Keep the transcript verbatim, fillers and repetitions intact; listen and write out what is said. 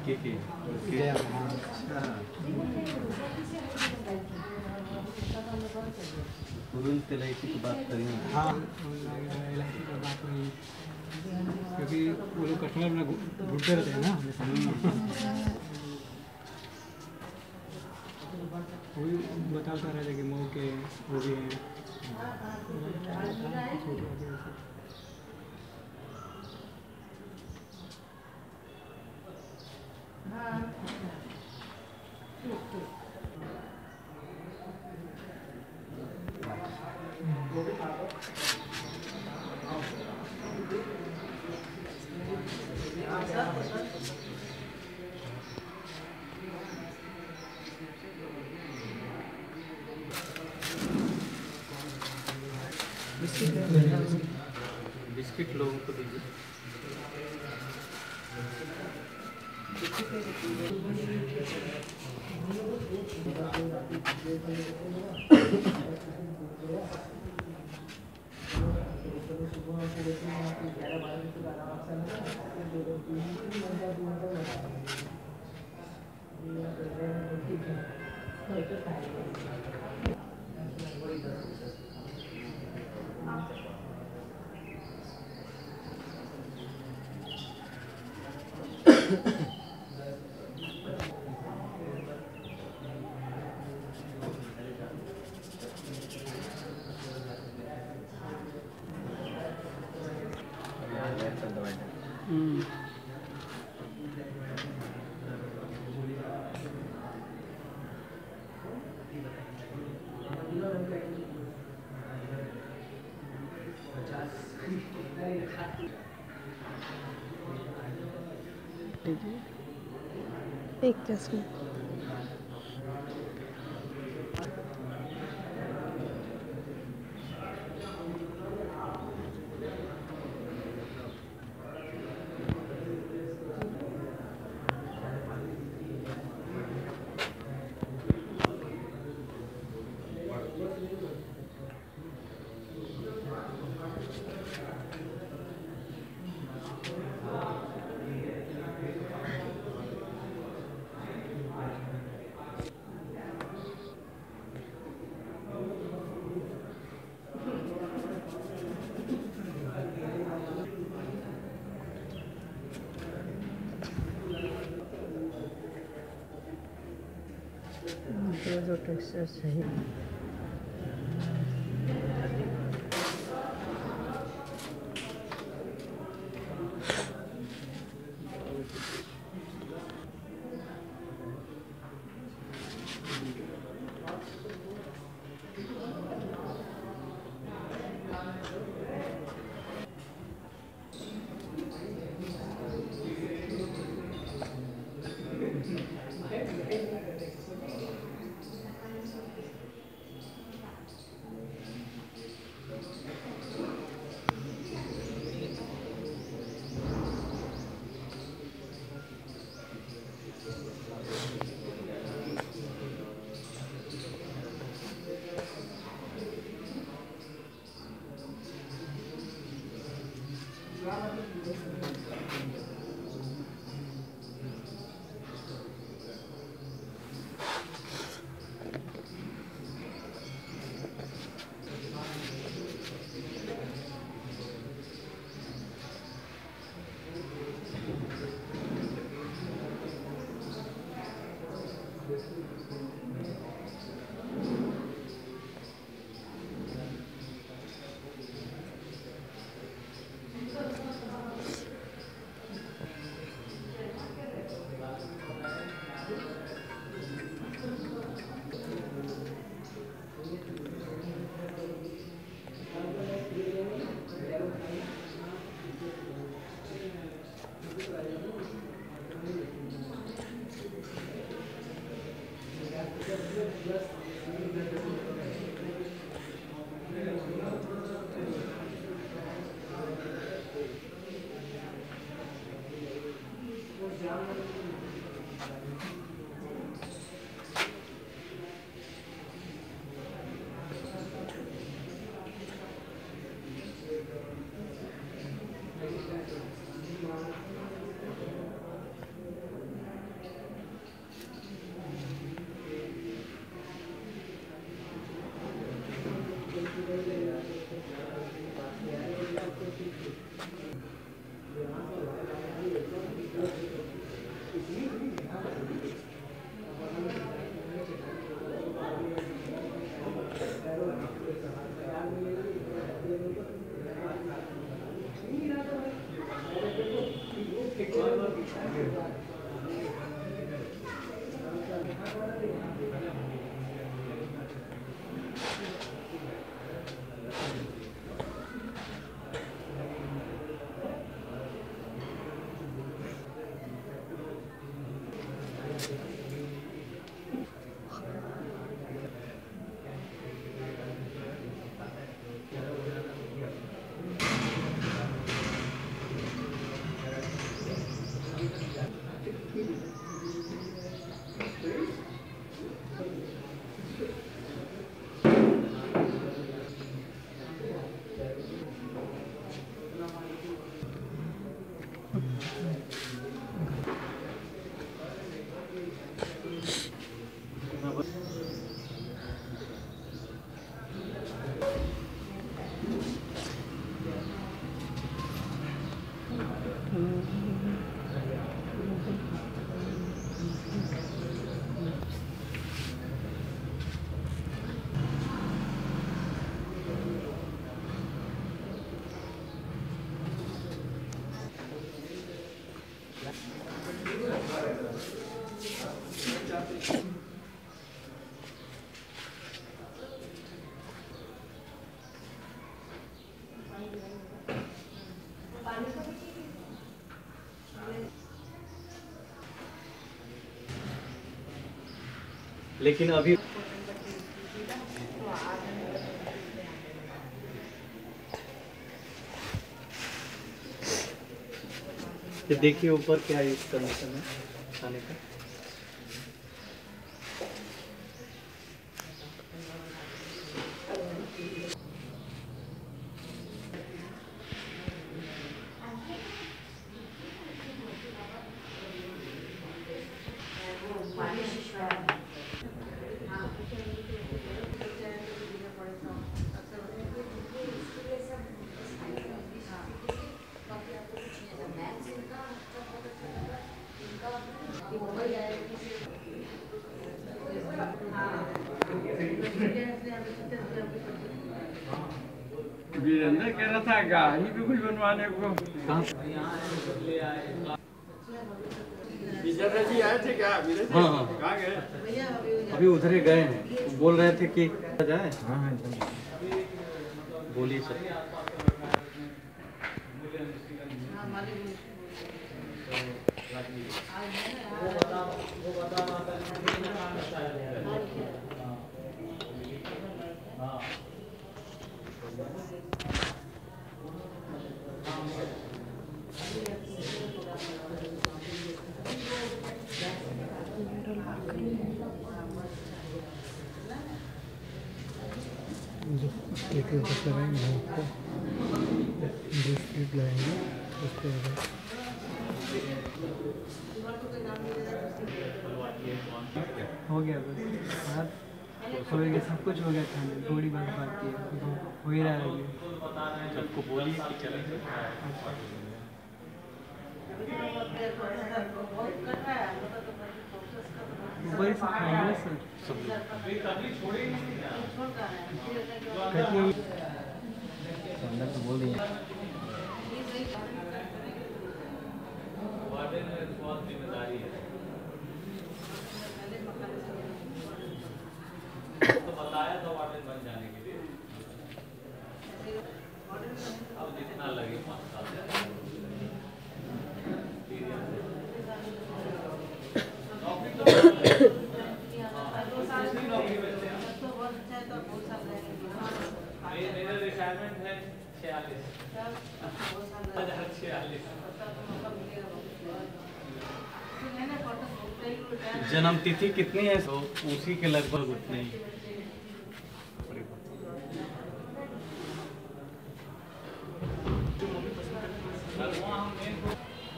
के के जय उरुल एल आई सी की बात करी। हाँ एल आई सी की बात हुई क्योंकि वो लोग कस्टमर अपना घूमते रहते हैं ना वो भी बताता रहे थे कि मऊ के वो भी हैं। बिस्किट लोगों को दीजिए। एक चश्मा जो टेक्सचर चाहिए। लेकिन अभी ये देखिए ऊपर क्या इस कंडीशन है खाने का। वीरेंद्र कह रहा था गाड़ी भी कुछ बनवाने को। विजय जी आए थे क्या? हाँ हाँ कहाँ गए? अभी उधर ही गए हैं, बोल रहे थे कि जाए। हाँ हाँ बोलिए सर। एक बस लगाएंगे आपको दो स्पीड लगाएंगे उसके बाद हो गया बस बात हो गया, सब कुछ हो गया खाने, थोड़ी बस बाकी है, हो ही रहा है अभी। सबको बोलिए कि चलेंगे। ऊपर से खाएंगे सर सब अंदर तो बोल दिए। जिम्मेदारी है तो बताया था वार्डन बन जाने के लिए। अब जितना लगे पाँच साल मेरा रिटायरमेंट है छियालीस हजार छियालीस। जन्म तिथि कितनी है? तो उसी के लगभग उतने ही।